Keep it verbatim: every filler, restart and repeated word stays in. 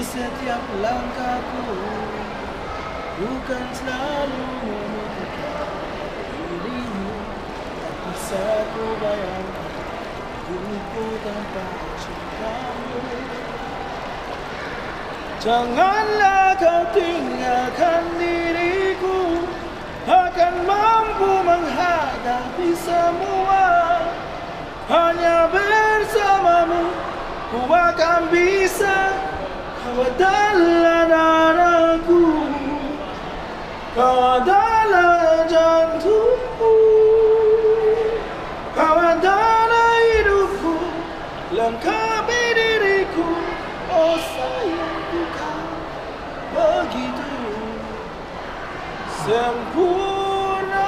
setiap langkahku, bukan selalu memikirkan dirimu, tak bisa ku bayangkan hidupku tanpa cintamu. Janganlah kau tinggalkan diriku, akan mampu menghadapi semua. Hanya bersamamu ku akan bisa. Kau adalah naraku, kau adalah jantungku, kau adalah hidupku, lengkapi diriku. Oh sayangku, kau begitu sempurna.